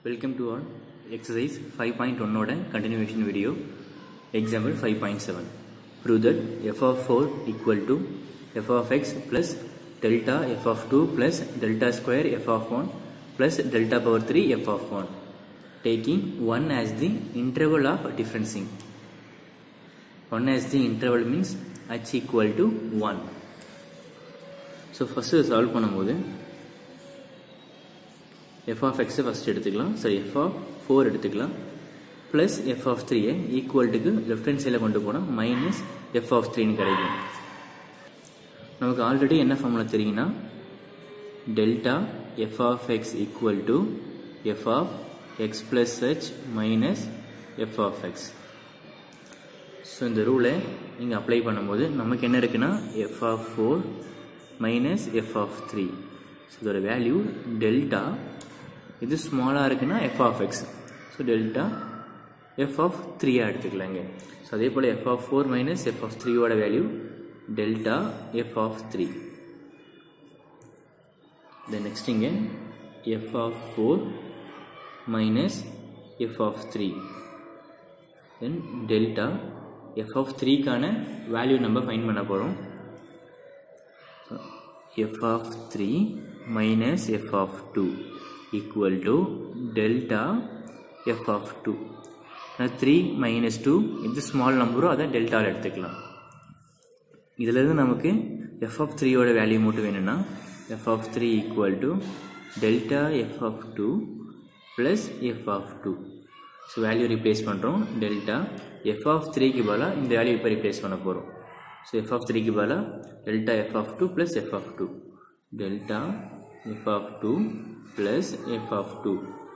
Welcome to our exercise 5.1 oda continuation video. Example 5.7. Prove that f of 4 equal to f of x plus delta f of 2 plus delta square f of 1 plus delta power 3 f of 1. Taking 1 as the interval of differencing. 1 as the interval means h equal to 1. So first solve பண்ணும்போது f of x first எடுத்துக்கலாம். சரி, f of 4 எடுத்துக்கலாம். plus f of 3 equal to left hand side கொண்டு போனா minus f of 3 னு கிடைக்கும். நமக்கு already என்ன ஃபார்முலா தெரியும்னா delta f of x equal to f of x plus h minus f of x. So இந்த ரூலை நீங்கள் அப்ளை பண்ணும்போது நமக்கு என்ன இருக்குன்னா f of 4 minus f of 3. So இதோட வேல்யூ டெல்டா, இது ஸ்மாலாக இருக்குன்னா f of x. So delta f of 3 எடுத்துக்கலாங்க. ஸோ அதே போல் f of 4 minus f of 3 ஓட value delta f of 3. Then next இங்கே f of 4 minus f of 3. Then delta f of 3க்கான value நம்ம find பண்ண போகிறோம். f of 3 minus f of 2 equal to delta f of 2. 3 minus 2 இது small நம்பரும் அதை டெல்டாவில் எடுத்துக்கலாம். இதிலிருந்து நமக்கு f of 3 ஓட வேல்யூ மட்டும் வேணும்னா f of 3 equal to delta f of 2 plus f of 2. So value replace பண்ணுறோம். டெல்டா f of 3க்கு பதிலாக இந்த வேல்யூ இப்போ ரீப்ளேஸ் பண்ண போகிறோம். ஸோ f of 3க்கு பதிலாக delta f of 2 plus f of 2. delta f of 2 plus f of 2.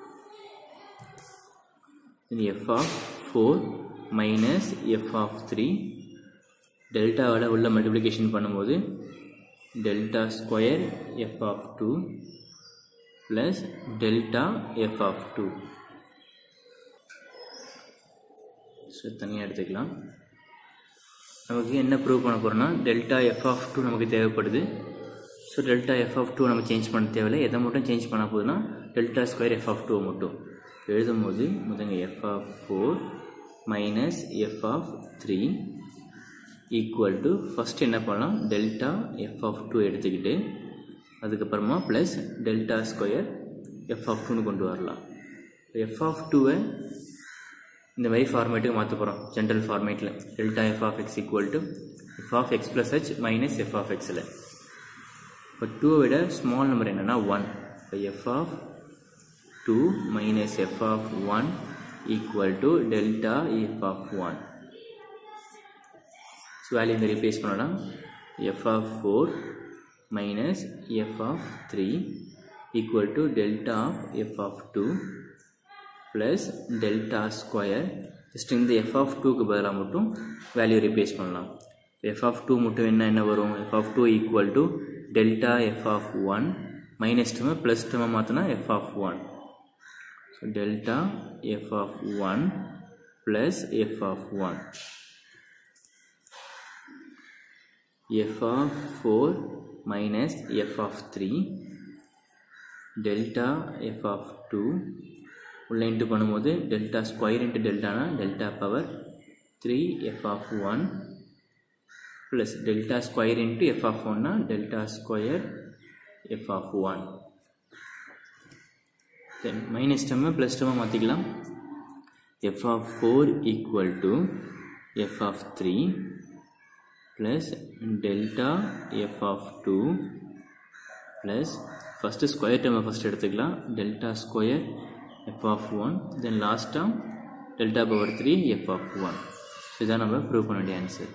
இது f of 4 minus f of 3. டெல்டாவோட உள்ள மல்டிப்ளிகேஷன் பண்ணும்போது delta square f of 2 plus delta f of 2. So தனியாக எடுத்துக்கலாம். நமக்கு என்ன ப்ரூவ் பண்ண போகிறோம்னா டெல்டா எஃப் ஆஃப் 2 நமக்கு தேவைப்படுது. ஸோ டெல்டா எஃப் ஆஃப் 2 நம்ம சேஞ்ச் பண்ண தேவையில்லை. எதை மட்டும் சேஞ்ச் பண்ண போகுதுன்னா டெல்டா ஸ்கொயர் எஃப் ஆஃப் 2 மட்டும் எழுதும்போது முதங்க f of 4 minus f of 3 equal to first என்ன பண்ணலாம், டெல்டா எஃப் ஆஃப் 2 எடுத்துக்கிட்டு அதுக்கப்புறமா plus delta square f of 2னு கொண்டு வரலாம். எஃப் ஆஃப் 2வை இந்த மாதிரி ஃபார்மேட்டுக்கு மாற்ற போகிறோம். ஜென்ரல் ஃபார்மேட்டில் delta f of x equal to f of x plus h minus f of எக்ஸில். இப்போ 2 விட ஸ்மால் நம்பர் என்னென்னா 1. இப்போ f of 2 minus f of 1 equal to delta f of 1. So value இந்த ரீப்ளேஸ் பண்ணலாம். F of 4 minus f of 3 equal to delta of f of 2 plus delta square. Just இந்த f of 2க்கு பதிலாக மட்டும் value replace பண்ணலாம். f of 2 மட்டும் என்ன வரும், f of 2 equal to delta f of 1 minus டேர்மை ப்ளஸ் டேர்மை மாற்றினா f of 1. ஸோ delta f of 1 plus f of 1. f of 4 minus f of 3 delta f of 2 உள்ள இன்ட்டு பண்ணும்போது டெல்டா ஸ்கொயர் இன்ட்டு டெல்டானா delta power 3 f of 1 plus delta square into f of 1னா delta square f of 1. Then minus டேர்மை plus டேர்மை மாற்றிக்கலாம். F of 4 equal to f of 3 plus delta f of 2 plus first square டேர்மை first எடுத்துக்கலாம். Delta square f of 1, then last term delta power 3 f of 1. So இதான் நம்ம prove பண்ண வேண்டிய answer.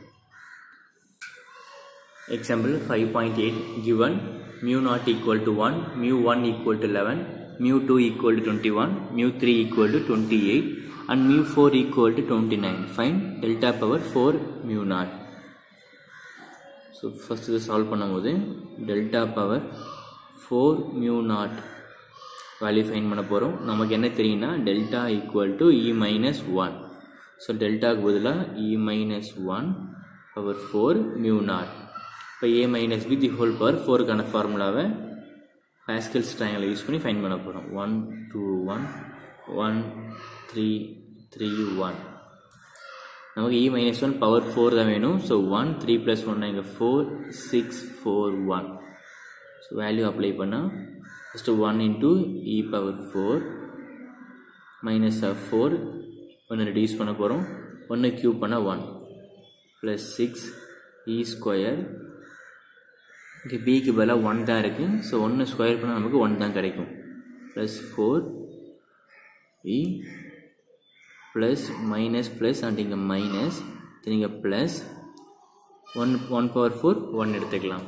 Example 5.8 given mu naught equal to 1, mu 1 equal to 11, mu 2 equal to 21, mu 3 equal to 28 and mu 4 equal to 29. Find delta power 4 mu naught. So first இது solve பண்ணும்போது delta power 4 mu naught value find பண்ண போகிறோம். நமக்கு என்ன தெரியும்னா delta equal to e minus 1. So டெல்டாக்கு பதிலாக e minus 1 power 4 mu naught. இப்போ a minus b the whole power 4க்கான ஃபார்முலாவை பாஸ்கல்ஸ் ட்ரையாங்கிள் யூஸ் பண்ணி ஃபைன் பண்ண போகிறோம். 1 2 1 1 3 3 1 நமக்கு e minus 1 power 4 தான் வேணும். ஸோ 1 3 plus 1 இங்கே 4 6 4 1. ஸோ வேல்யூ அப்ளை பண்ணால் first 1 into e power 4 minus of 4 ஒன்று ரெடியூஸ் பண்ண போகிறோம். 1 க்யூப் பண்ணால் 1 plus 6 e ஸ்கொயர். இங்கே பிக்கு பதிலாக 1 தான் இருக்குது. ஸோ 1 ஸ்கொயர் பண்ணால் நமக்கு 1 தான் கிடைக்கும். Plus 4 e plus minus plus and இங்கே மைனஸ் இங்கே ப்ளஸ் 1 power 4 1 எடுத்துக்கலாம்.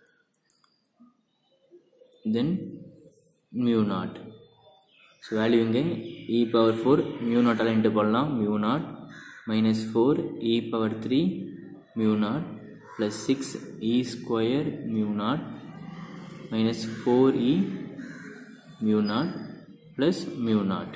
Then mu naught. So value இங்கே e power 4 மியூ நாட்டால் இன்ட்டு பண்ணலாம். Mu naught minus 4 e power 3 mu naught plus 6 e square mu naught minus 4 e mu naught plus mu naught.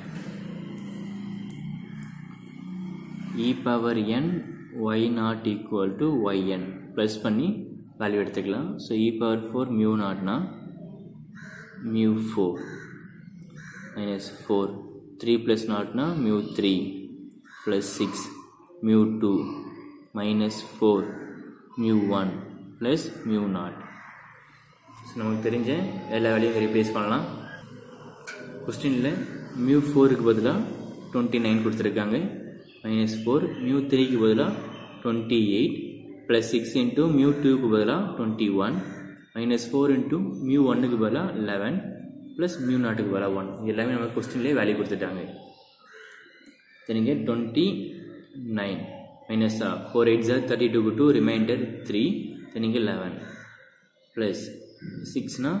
e power n y naught equal to yn plus பண்ணி value எடுத்துக்கலாம். So e power 4 mu நாட்னா mu 4 minus 4 3 plus நாட்னா mu 3 plus 6 mu 2 minus 4 mu 1 plus mu naught. So நமக்கு தெரிஞ்ச எல்லா வேல்யூவும் replace பண்ணலாம். கொஸ்டினில் மியூ 4க்கு பதிலாக 29 கொடுத்துருக்காங்க. minus 4 மியூ 3க்கு பதிலாக 28 plus 6 into மியூ 2க்கு பதிலாக 21 minus 4 into மியூ 1க்கு பதிலாக 11 plus மியூ நாட்டுக்கு பதிலாக 1. இது எல்லாமே நம்ம கொஸ்டின்லேயே வேல்யூ கொடுத்துட்டாங்க. சரிங்க. 29 minus 4 8 32 2 remainder 3 சரிங்க 11 plus 6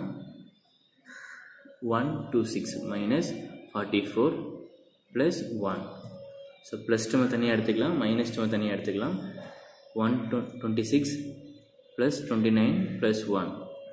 1 2 6 minus 44 plus 1. So plus டேர்மை தனியாக எடுத்துக்கலாம், மைனஸ் டேர்மை தனியாக எடுத்துக்கலாம். 126 ப்ளஸ் 29 ப்ளஸ் 1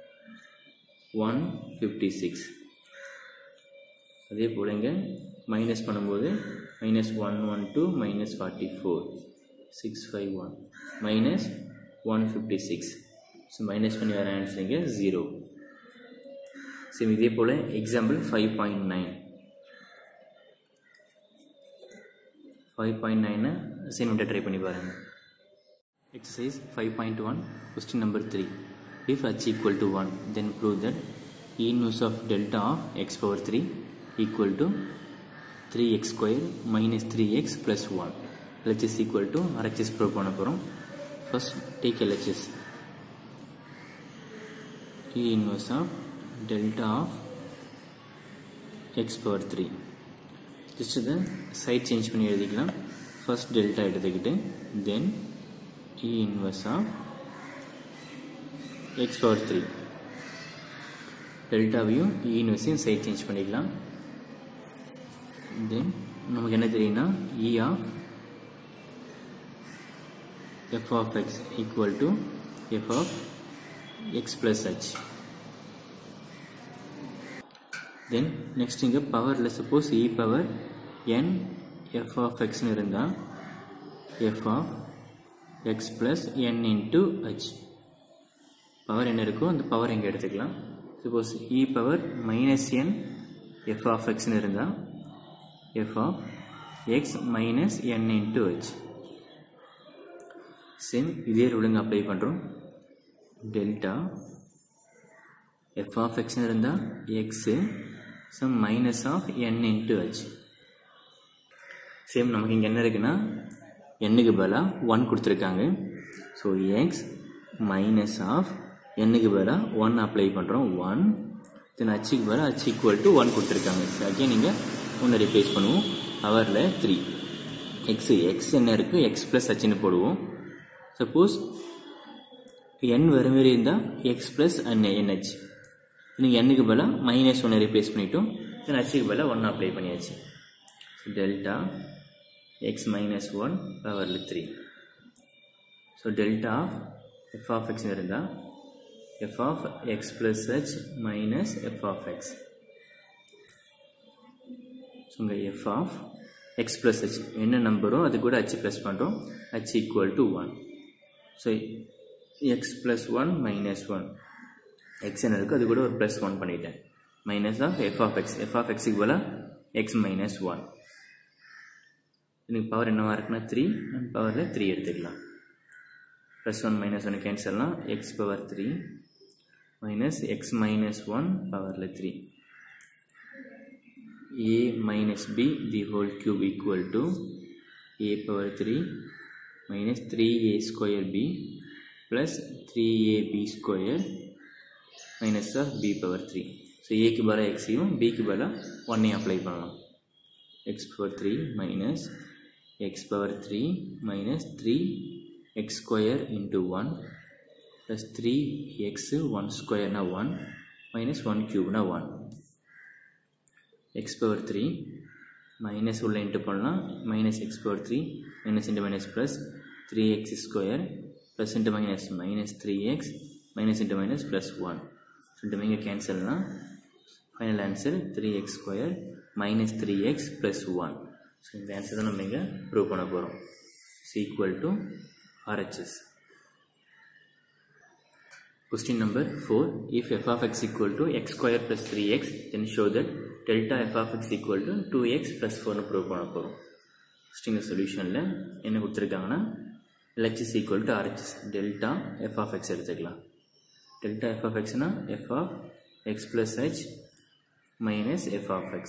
156. அதே போல் இங்கே மைனஸ் பண்ணும்போது minus 112 minus 44 651 minus 156. So minus பண்ணி வர ஆன்சர் இங்கே 0. சேம் இதே போல் எக்ஸாம்பிள் 5.9 5.9 அசைன்மெண்ட்டை ட்ரை பண்ணி பாருங்கள். Exercise 5.1 question number 3. If h equal to 1 then prove that e inverse of delta of x power 3 equal to 3x square minus 3x plus 1. LHS equal to RHS prove பண்ண போகிறோம். First take LHS. e inverse of delta of x power 3. Just இதை side change பண்ணி எழுதிக்கலாம். First delta எடுத்துக்கிட்டு then e inverse of x power 3 டெல்டாவையும் e இன்வர்ஸையும் side change பண்ணிக்கலாம். Then நமக்கு என்ன தெரியும்னா e of f of x equal to f of x plus h. Then next இங்கே பவரில் suppose e power n f of x இருந்தால் f of x plus n into h power என்ன இருக்கோ அந்த பவர் இங்கே எடுத்துக்கலாம். Suppose e power minus n f of x இருந்தால் f of x minus n into h. Same இதே ruling apply பண்ணுறோம். Delta f of x இருந்தால் x some minus of n into h. Same நமக்கு இங்கே என்ன இருக்குன்னா n-க்கு பதிலாக 1 கொடுத்துருக்காங்க. ஸோ எக்ஸ் மைனஸ் ஆஃப் n-க்கு பதிலாக 1 அப்ளை பண்ணுறோம் 1. தென் h-க்கு பதிலாக h ஈக்குவல் டு 1 கொடுத்துருக்காங்க. அகைன் நீங்கள் 1 ரிப்ளேஸ் பண்ணுவோம். பவரில் 3 எக்ஸ் என்ன இருக்குது எக்ஸ் ப்ளஸ் ஹச்னு போடுவோம். சப்போஸ் n வர மாரி இருந்தால் எக்ஸ் ப்ளஸ் என்ஹெச். நீங்கள் n-க்கு பதிலாக மைனஸ் 1 ரிப்ளேஸ் பண்ணிட்டோம். தென் h-க்கு பதிலாக 1 அப்ளை பண்ணியாச்சு. டெல்டா x minus 1 பவரில் 3. So delta f of x இருந்தால் f of x plus h minus f of x. So இங்கே f of x plus h என்ன நம்பரோ அது கூட h ப்ளஸ் பண்ணுறோம். h equal to 1. So x plus 1 minus 1 x என்ன இருக்குது அது கூட ஒரு ப்ளஸ் 1 பண்ணிட்டேன். Minus of f of x க்கு பதிலாக x minus 1. இதுக்கு பவர் என்னவா இருக்குன்னா 3 and பவரில் 3 எடுத்துக்கலாம். ப்ளஸ் 1 மைனஸ் 1 கேன்சல்லாம் x power 3 minus x minus 1 பவரில் 3. a minus b the whole cube equal to a power 3 minus 3a square b plus 3ab square minus of b power 3. So a க்கு பதிலா x யும் b க்கு பதிலா 1 apply பண்ணலாம். x power 3 minus x power 3 minus 3x square into 1 plus 3x 1 square na 1 minus 1 cube na 1. x power 3 minus உள்ள into பண்ணலாம் minus x power 3 minus into minus plus 3x square plus into minus minus 3x minus into minus plus 1. So into இங்க கேன்சல்னா final answer 3x square minus 3x plus 1. So இந்த answer தான் நம்ம இங்க prove பண்ண போறோம். is equal to RHS. Question number 4. If f of x equal to x square plus 3x, then show that delta f of x equal to 2x plus 4 னு prove பண்ண போறோம். First இந்த சொல்யூஷன்ல என்ன கொடுத்திருக்காங்கன்னா LHS is equal to RHS. delta f of x எடுத்துக்கலாம். delta f of x னா f of x plus h minus f of x.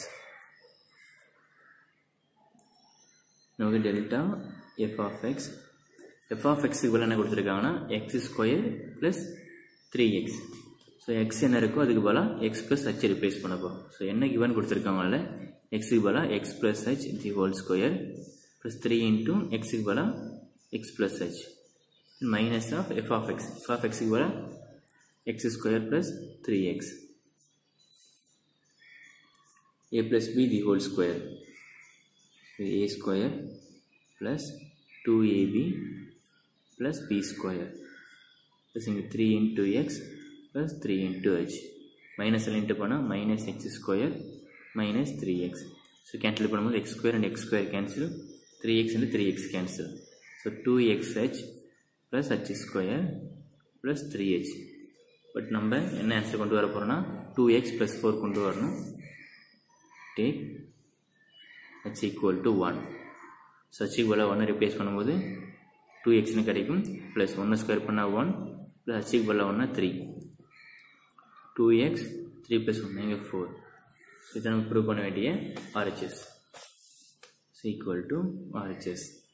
நமக்கு delta f of x க்கு பதிலா என்ன கொடுத்திருக்காங்கன்னா x square plus 3x. So x என்ன இருக்கோ அதுக்கு பதிலா x plus h ரிப்ளேஸ் பண்ண போகிறோம். ஸோ என்ன கிவன் கொடுத்துருக்காங்கல்ல x க்கு பதிலா x plus h the whole square plus 3 into x க்கு பதிலா x plus h minus of f of x. f of x க்கு பதிலா x square plus 3x a plus b the whole square. So a square plus 2ab plus b square plus 3 into x plus 3 into h minus into பண்ணா minus x square minus 3x. So cancel பண்ணும்போது x square and x square cancel, 3x and 3x cancel. So 2xh plus h square plus 3h. But நம்ம என்ன answer கொண்டு வர போறோம்னா 2x plus 4 கொண்டு வரணும். Take h equal to 1. So h க்கு பதிலா 1 replace பண்ணும்போது 2x னு கிடைக்கும் plus 1 ஸ்கொயர் பண்ணா 1 plus h க்கு பதிலா 1 3. 2x 3 plus 1 இங்க 4. So இதை நம்ம ப்ரூவ் பண்ண வேண்டிய RHS is equal to RHS.